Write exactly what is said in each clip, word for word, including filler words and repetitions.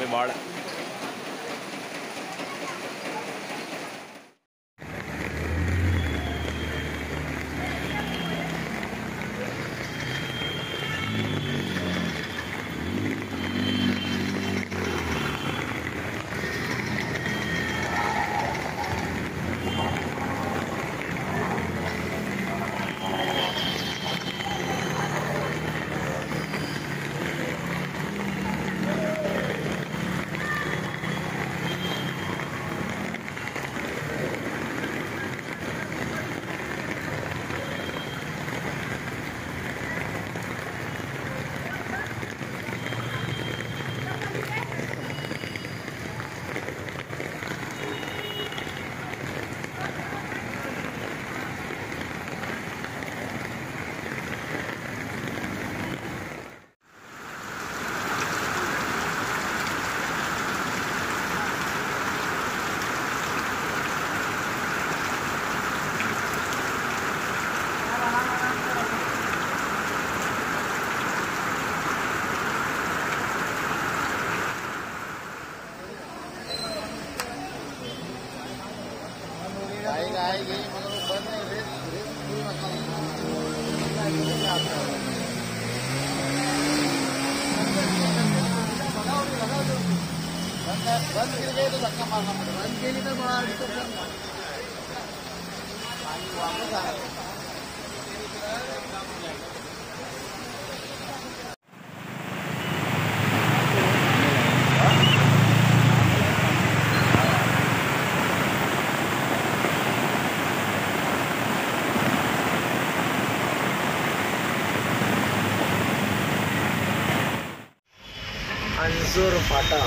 पे बाढ़। बंद गिर गए तो धक्का मारना पड़ेगा। बंद के लिए तो बड़ा वापस आ अंजुर फाटा।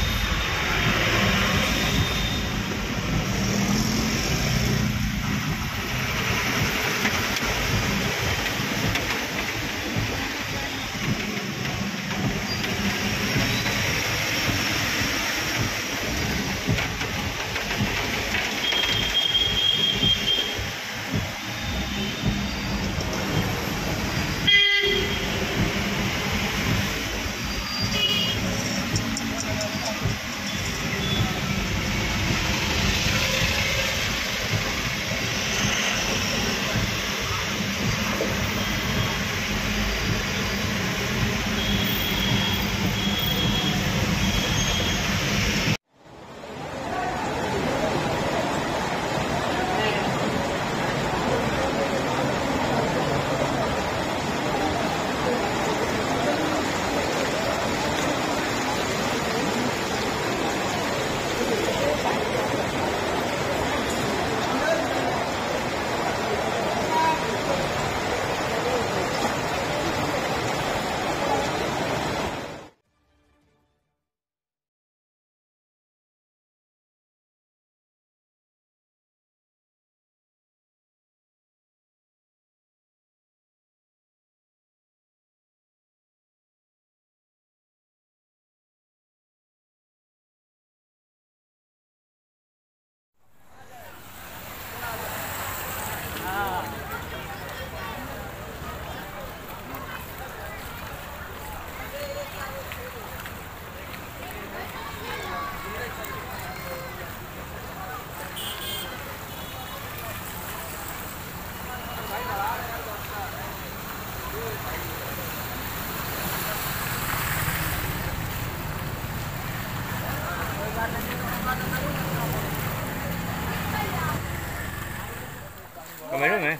कमरे में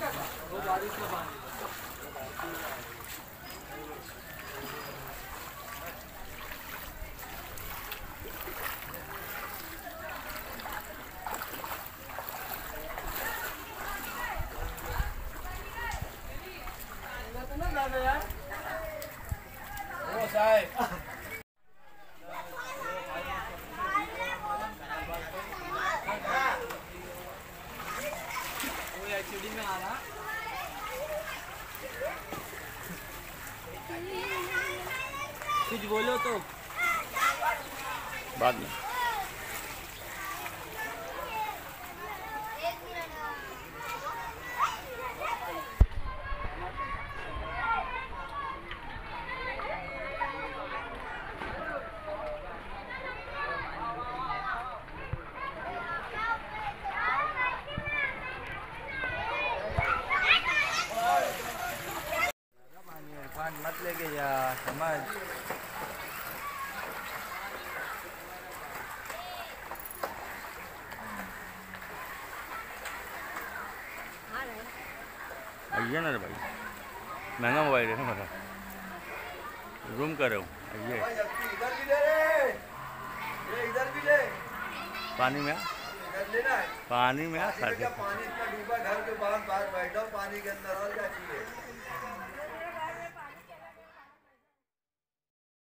कुछ बोलो तो बाद में। है। आइए ना रे भाई, महंगा मोबाइल है ना मेरा, रूम कर रहे हो। आइए इधर भी ले रे, ये इधर भी ले। पानी में आ, इधर लेना है। पानी में आ पानी में क्या, पानी इतना डूबा, घर के बाहर बाहर बैठो पानी के अंदर, और क्या चाहिए।